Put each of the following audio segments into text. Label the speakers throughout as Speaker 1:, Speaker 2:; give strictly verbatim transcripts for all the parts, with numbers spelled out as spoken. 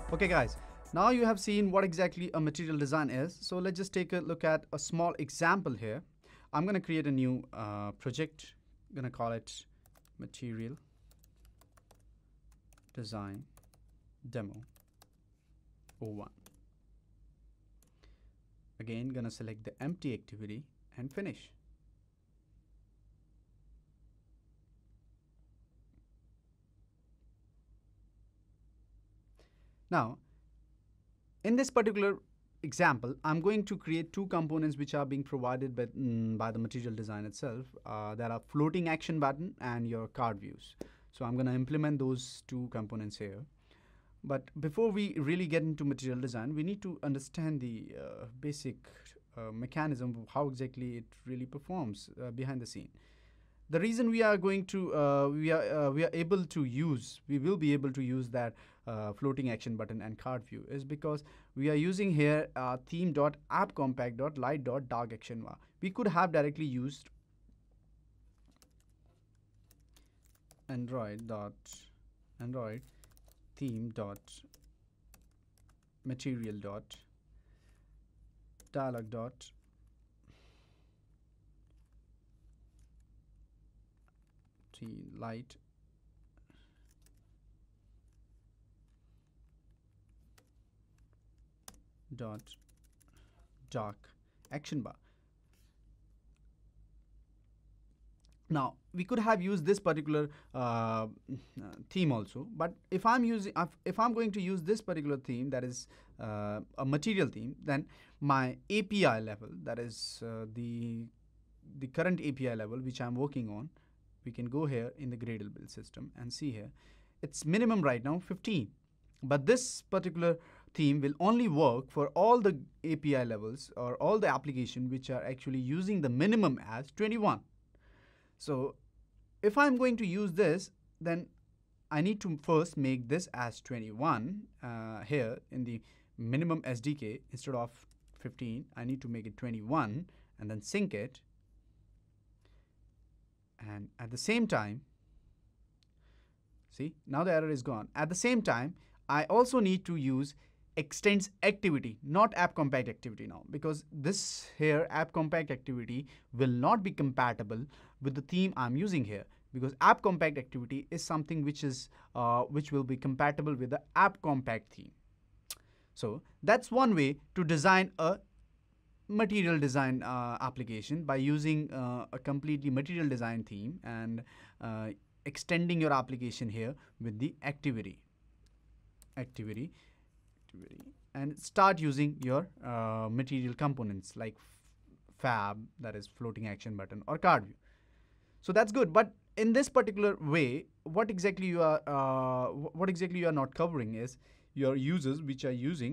Speaker 1: Okay guys, now you have seen what exactly a material design is. So let's just take a look at a small example here. I'm going to create a new uh, project. I'm going to call it material design demo oh one. Again, going to select the empty activity and finish. Now, in this particular example, I'm going to create two components which are being provided by, mm, by the material design itself. Uh, there are floating action button and your card views. So I'm going to implement those two components here. But before we really get into material design, we need to understand the uh, basic uh, mechanism of how exactly it really performs uh, behind the scene. The reason we are going to uh, we are uh, we are able to use we will be able to use that uh, floating action button and card view is because we are using here uh, theme.appcompact.light.dark action bar. We could have directly used android dot android theme dot material dot dialog dot light dot dark action bar. Now we could have used this particular uh, theme also, but if I'm using if I'm going to use this particular theme, that is uh, a material theme, then my A P I level, that is uh, the the current A P I level which I'm working on, we can go here in the Gradle build system and see here it's minimum right now fifteen, but this particular theme will only work for all the A P I levels or all the application which are actually using the minimum as twenty-one. So if I'm going to use this, then I need to first make this as twenty-one uh, here in the minimum S D K. Instead of fifteen, I need to make it twenty-one and then sync it. And at the same time, see, now the error is gone. At the same time, I also need to use extends activity, not app compact activity now, because this here app compact activity will not be compatible with the theme I'm using here, because app compact activity is something which is uh, which will be compatible with the app compact theme. So that's one way to design a material design uh, application, by using uh, a completely material design theme and uh, extending your application here with the activity activity activity and start using your uh, material components like fab, that is floating action button, or card view. So that's good, but in this particular way, what exactly you are uh, what exactly you are not covering is your users which are using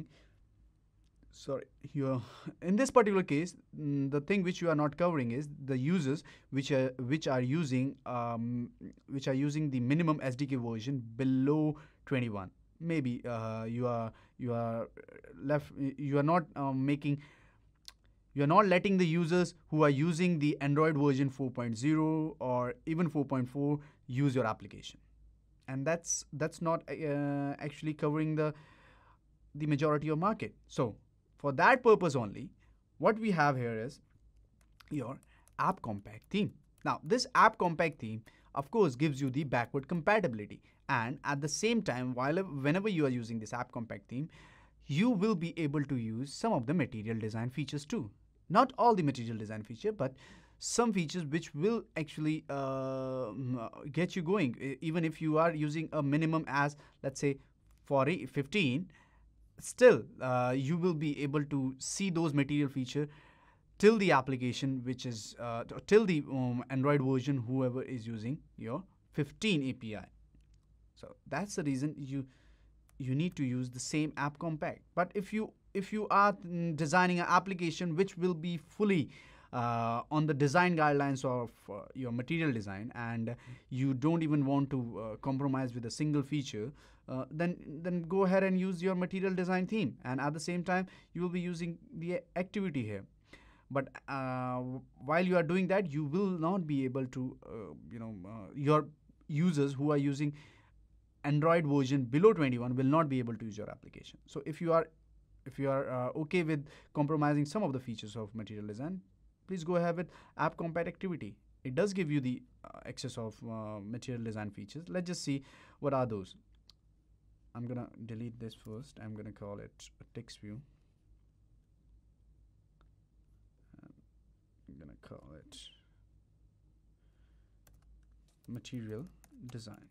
Speaker 1: sorry here in this particular case, mm, the thing which you are not covering is the users which are which are using um, which are using the minimum S D K version below twenty-one. Maybe uh, you are you are left you are not um, making you are not letting the users who are using the Android version four point oh or even four point four use your application, and that's that's not uh, actually covering the the majority of market. So for that purpose only, what we have here is your app compact theme. Now this app compact theme of course gives you the backward compatibility, and at the same time, while whenever you are using this app compact theme, you will be able to use some of the material design features too. Not all the material design feature, but some features which will actually uh, get you going. Even if you are using a minimum as, let's say, forty, fifteen, still uh, you will be able to see those material feature till the application which is uh, till the um, Android version whoever is using your fifteen A P I. So that's the reason you you need to use the same app compact. But if you if you are mm, designing an application which will be fully uh, on the design guidelines of uh, your material design, and you don't even want to uh, compromise with a single feature, uh, then then go ahead and use your material design theme, and at the same time you will be using the activity here. But uh, while you are doing that, you will not be able to uh, you know uh, your users who are using Android version below twenty-one will not be able to use your application. So if you are if you are uh, okay with compromising some of the features of material design, please go ahead with app compact activity. It does give you the uh, access of uh, material design features. Let's just see what are those. I'm gonna delete this first. I'm gonna call it a text view. I'm gonna call it material design.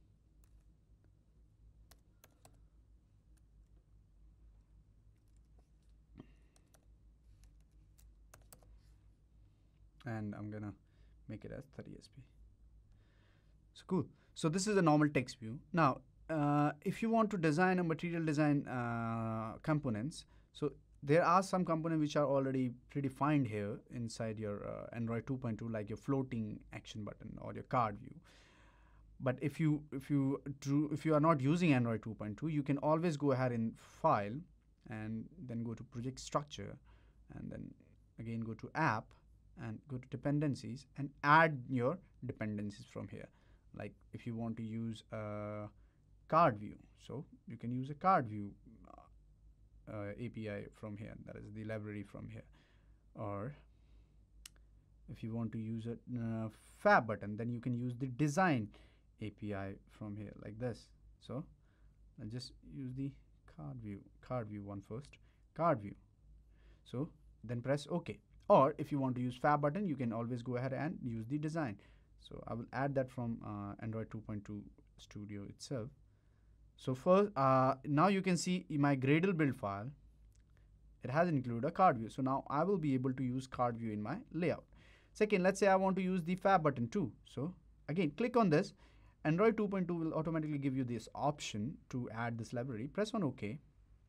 Speaker 1: And I'm gonna make it as thirty S P. So cool. So this is a normal text view. Now, uh, if you want to design a material design uh, components, so there are some components which are already predefined here inside your uh, Android two point two, like your floating action button or your card view. But if you if you do if you are not using Android two point two, you can always go ahead in File and then go to Project Structure, and then again go to App and go to Dependencies and add your dependencies from here. Like if you want to use a card view, so you can use a card view uh, A P I from here. That is the library from here. Or if you want to use a uh, fab button, then you can use the design A P I from here like this. So I'll just use the card view, card view one first, card view. So then press OK. Or if you want to use fab button, you can always go ahead and use the design. So I will add that from uh, Android two point two Studio itself. So first, uh, now you can see in my Gradle build file, it has included a card view. So now I will be able to use card view in my layout. Second, let's say I want to use the fab button too. So again, click on this. Android two point two will automatically give you this option to add this library. Press on OK.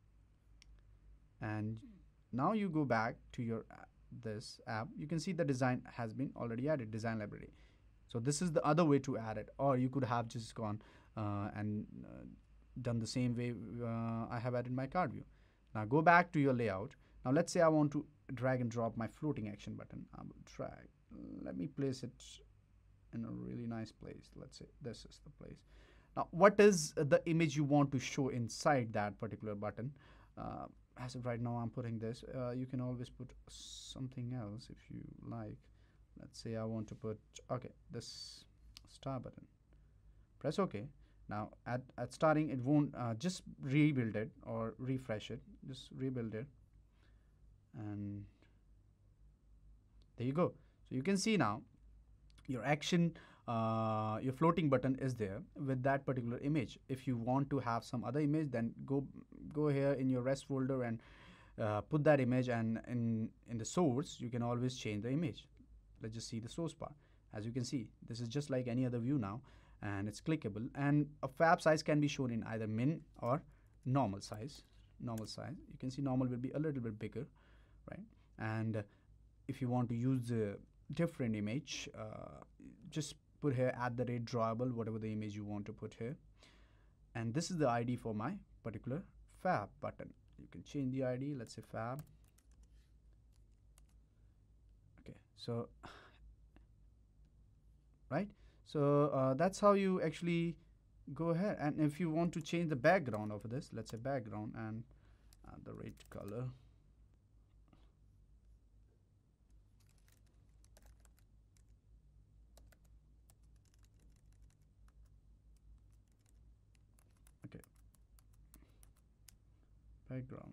Speaker 1: And now you go back to your uh, this app. You can see the design has been already added, design library. So this is the other way to add it, or you could have just gone uh, and uh, done the same way uh, I have added my card view. Now go back to your layout. Now let's say I want to drag and drop my floating action button. I will drag. Let me place it in a really nice place. Let's say this is the place. Now what is the image you want to show inside that particular button? Uh, as of right now I'm putting this. Uh, you can always put something else if you like. Let's say I want to put, okay, this star button. Press OK. Now at, at starting, it won't uh, just rebuild it or refresh it. Just rebuild it. And there you go. So you can see now your action, uh, your floating button is there with that particular image. If you want to have some other image, then go go here in your rest folder and uh, put that image, and in, in the source, you can always change the image. Let's just see the source part. As you can see, this is just like any other view now, and it's clickable, and a fab size can be shown in either min or normal size. Normal size, you can see normal will be a little bit bigger, right? And uh, if you want to use a different image, uh, just put here at the rate drawable, whatever the image you want to put here. And this is the I D for my particular fab button. You can change the I D, let's say fab. Okay, so right, so uh, that's how you actually go ahead. And if you want to change the background of this, let's say background, and uh, the red color. Okay, background.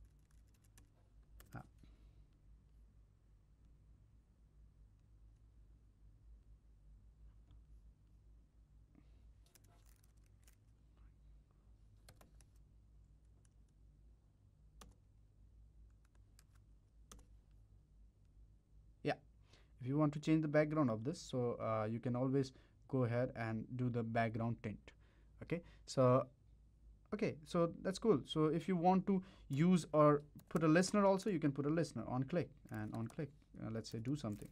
Speaker 1: If you want to change the background of this, so uh, you can always go ahead and do the background tint. Okay, so okay, so that's cool. So if you want to use or put a listener also, you can put a listener on click, and on click, uh, let's say do something.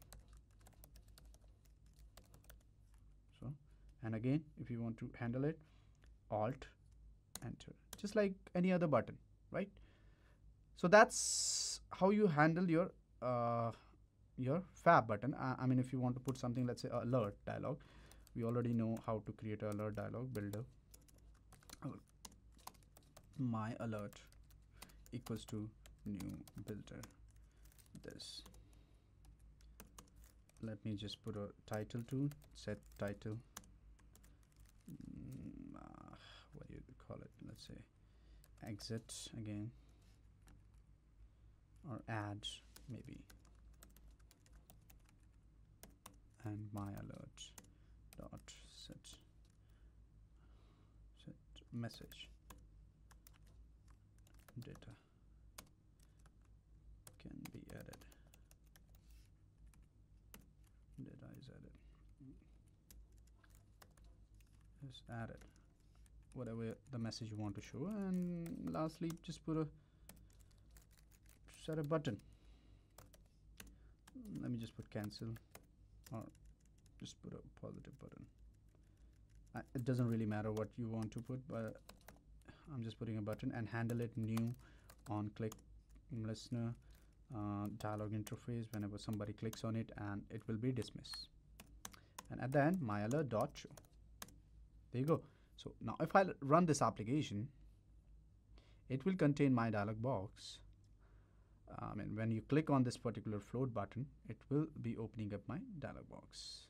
Speaker 1: So, and again, if you want to handle it, Alt, Enter, just like any other button, right? So that's how you handle your uh, your fab button. uh, I mean, if you want to put something, let's say alert dialog, we already know how to create an alert dialog builder. I will my alert equals to new builder this. Let me just put a title to set title. Mm, uh, what do you call it? Let's say exit again, or add maybe, and my alert dot set set message data can be added. Data is added. Is added. Whatever the message you want to show, and lastly, just put a set a button. Let me just put cancel, or just put a positive button. I, it doesn't really matter what you want to put, but I'm just putting a button, and handle it new on click listener uh, dialog interface. Whenever somebody clicks on it, and it will be dismissed. And at the end, my alert dot show. There you go. So now if I run this application, it will contain my dialog box. Uh, I mean, when you click on this particular float button, it will be opening up my dialog box.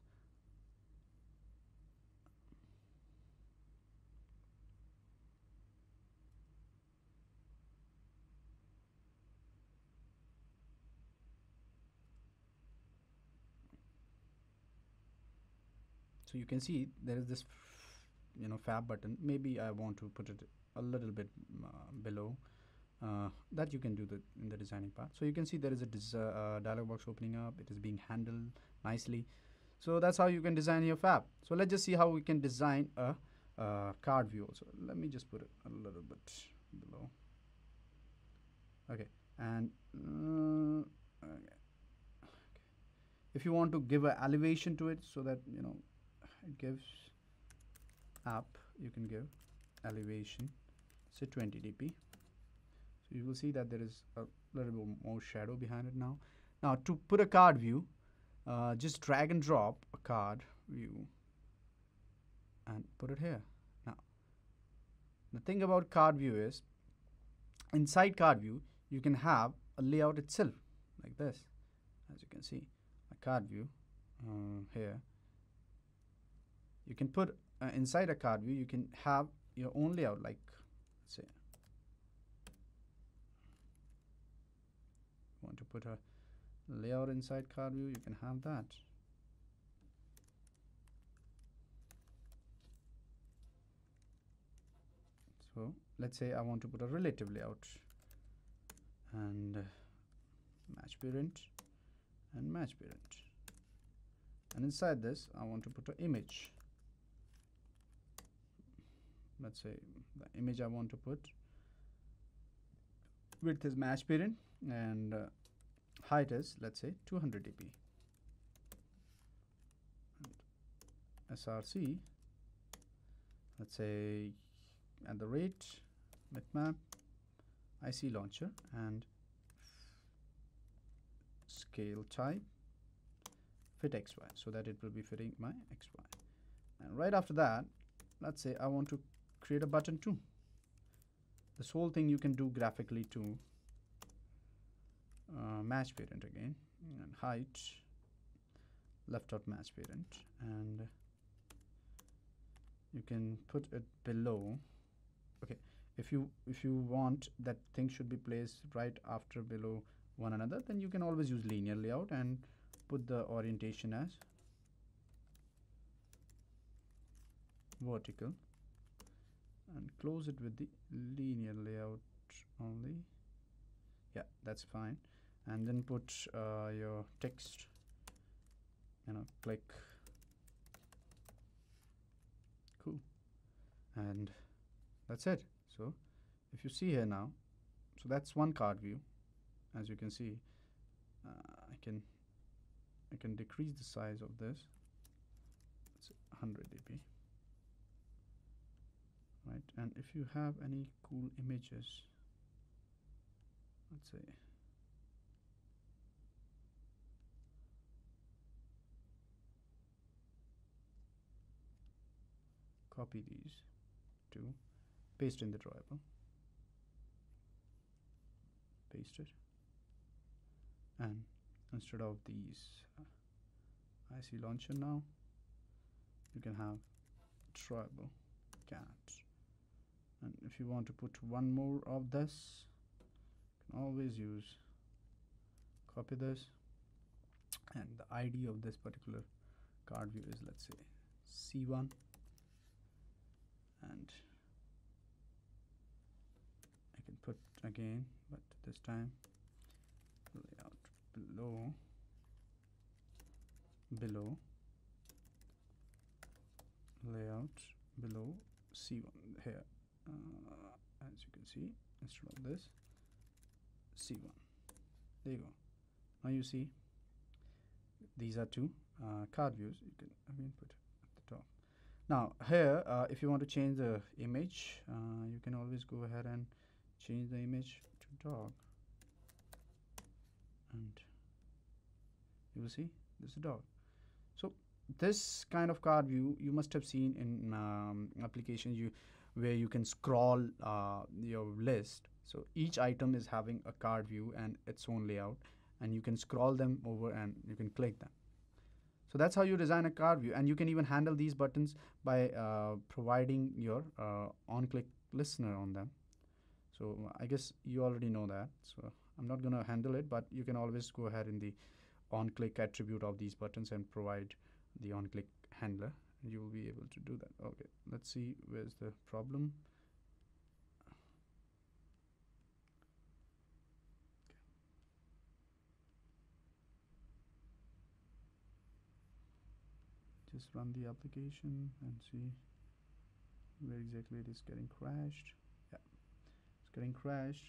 Speaker 1: So you can see there is this, you know, fab button. Maybe I want to put it a little bit uh, below. Uh, that you can do the in the designing part. So you can see there is a dis uh, dialog box opening up. It is being handled nicely. So that's how you can design your fab. So let's just see how we can design a, a card view also. Let me just put it a little bit below. Okay, and uh, okay. If you want to give an elevation to it, so that you know it gives app, you can give elevation, say twenty D P. So you will see that there is a little bit more shadow behind it now. Now to put a card view, uh, just drag and drop a card view and put it here. Now the thing about card view is, inside card view you can have a layout itself like this. As you can see, a card view uh, here. You can put uh, inside a card view, you can have your own layout, like let's say you want to put a layout inside card view, you can have that. So let's say I want to put a relative layout, and uh, match parent and match parent, and inside this I want to put an image. Let's say the image I want to put, width is match parent, and uh, height is, let's say, two hundred D P. And S R C, let's say at the rate bitmap I C launcher, and scale type fit X Y, so that it will be fitting my X Y. And right after that, let's say I want to create a button too. This whole thing you can do graphically too. Uh, match parent again, and height left dot match parent, and you can put it below. Okay, if you if you want that thing should be placed right after below one another, then you can always use linear layout and put the orientation as vertical, and close it with the linear layout only. Yeah, that's fine. And then put uh, your text, you know, click. Cool. And that's it. So if you see here now, so that's one card view. As you can see, uh, I can I can decrease the size of this. It's one hundred D P. Right, and if you have any cool images, let's say copy these two paste in the drawable, paste it, and instead of these uh, I C launcher, now you can have drawable cat. And if you want to put one more of this, you can always use, copy this, and the I D of this particular card view is, let's say, C one, and I can put again, but this time layout below below layout below C one here, uh, as you can see, instead of this, C one. There you go. Now you see these are two uh, card views. You can again put at the top. Now here, uh, if you want to change the image, uh, you can always go ahead and change the image to dog, and you will see this is a dog. So this kind of card view you must have seen in um, applications you where you can scroll uh, your list. So each item is having a card view and its own layout, and you can scroll them over and you can click them. So that's how you design a card view, and you can even handle these buttons by uh, providing your uh, on-click listener on them. So I guess you already know that, so I'm not going to handle it, but you can always go ahead in the on-click attribute of these buttons and provide the on-click handler, and you will be able to do that. Okay, let's see where's the problem. Just run the application and see where exactly it is getting crashed. Yeah, it's getting crashed.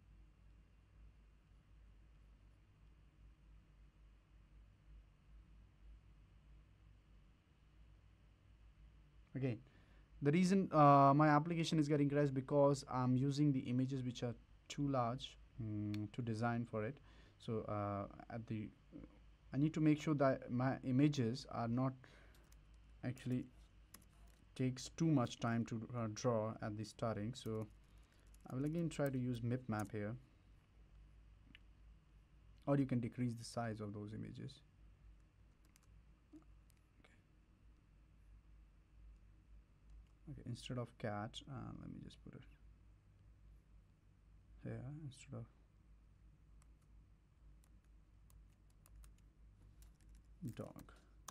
Speaker 1: Again, the reason uh, my application is getting crashed because I'm using the images which are too large um, to design for it. So uh, at the I need to make sure that my images are not actually takes too much time to uh, draw at the starting. So I will again try to use mip map here, or you can decrease the size of those images. Okay, instead of cat, uh, let me just put it here instead of dog.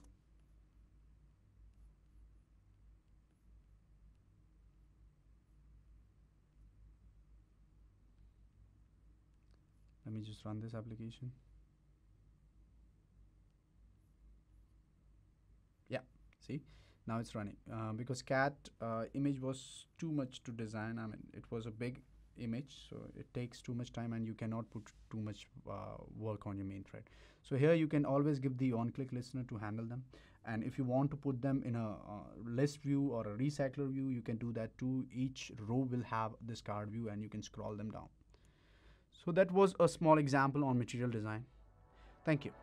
Speaker 1: Let me just run this application. Yeah, see, now it's running uh, because cat uh, image was too much to design. I mean, it was a big image, so it takes too much time and you cannot put too much uh, work on your main thread. So here you can always give the on-click listener to handle them, and if you want to put them in a uh, list view or a recycler view, you can do that too. Each row will have this card view and you can scroll them down. So that was a small example on material design. Thank you.